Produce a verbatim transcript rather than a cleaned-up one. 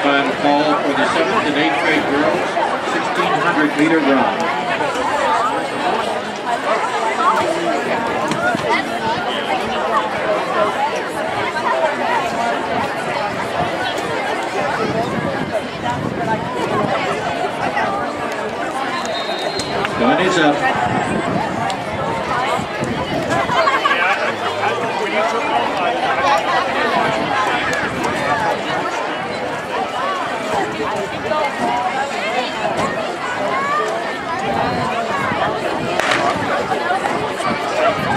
final call for the seventh and eighth grade girls sixteen hundred meter run. Gun is up. Thank you.